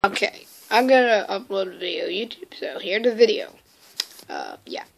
Okay, I'm gonna upload a video to YouTube, so here's the video. Yeah.